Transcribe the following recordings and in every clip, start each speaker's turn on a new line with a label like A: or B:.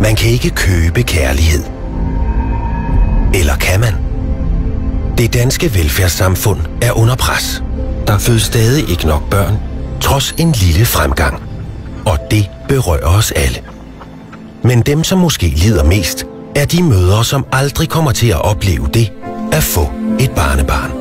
A: Man kan ikke købe kærlighed. Eller kan man? Det danske velfærdssamfund er under pres. Der fødes stadig ikke nok børn, trods en lille fremgang. Og det berører os alle. Men dem, som måske lider mest, er de mødre, som aldrig kommer til at opleve det at få et barnebarn.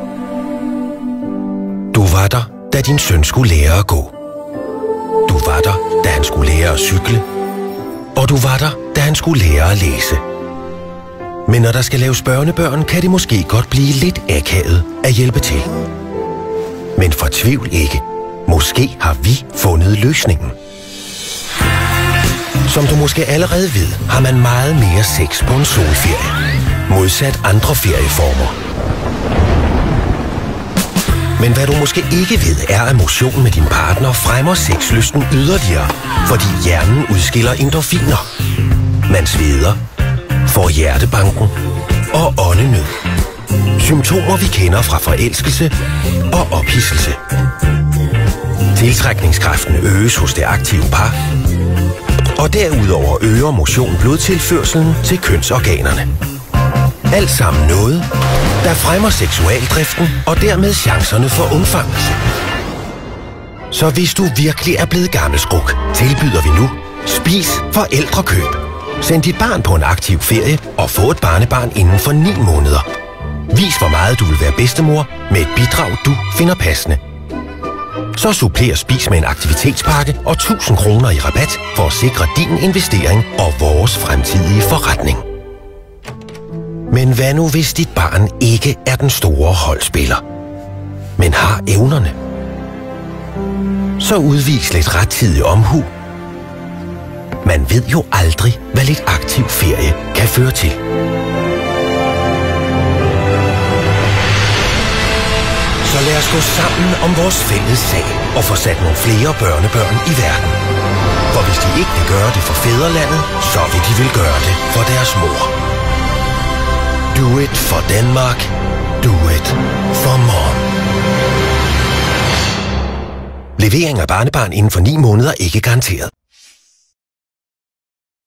A: Du var der, da din søn skulle lære at gå. Du var der, da han skulle lære at cykle. Og du var der, da han skulle lære at læse. Men når der skal laves børnebørn, kan det måske godt blive lidt akavet at hjælpe til. Men fortvivl ikke. Måske har vi fundet løsningen. Som du måske allerede ved, har man meget mere sex på en solferie, modsat andre ferieformer. Men hvad du måske ikke ved, er, at motion med din partner fremmer sexlysten yderligere, fordi hjernen udskiller endorfiner. Man sveder, får hjertebanken og åndenød. Symptomer, vi kender fra forelskelse og ophidselse. Tiltrækningskraften øges hos det aktive par, og derudover øger motion blodtilførselen til kønsorganerne. Alt sammen noget, der fremmer seksualdriften og dermed chancerne for undfangelse. Så hvis du virkelig er blevet gammelskruk, tilbyder vi nu Spis forældrekøb. Send dit barn på en aktiv ferie og få et barnebarn inden for 9 måneder. Vis, hvor meget du vil være bedstemor med et bidrag, du finder passende. Så supplerer Spis med en aktivitetspakke og 1000 kroner i rabat for at sikre din investering og vores fremtidige forretning. Men hvad nu, hvis dit barn ikke er den store holdspiller, men har evnerne? Så udvis lidt rettidig omhu. Man ved jo aldrig, hvad lidt aktiv ferie kan føre til. Så lad os gå sammen om vores fælles sag og få sat nogle flere børnebørn i verden. For hvis de ikke vil gøre det for fædrelandet, så vil de vel gøre det for deres mor. Do it for Denmark. Do it for mom. Levering af barnebarn inden for 9 måneder ikke garanteret.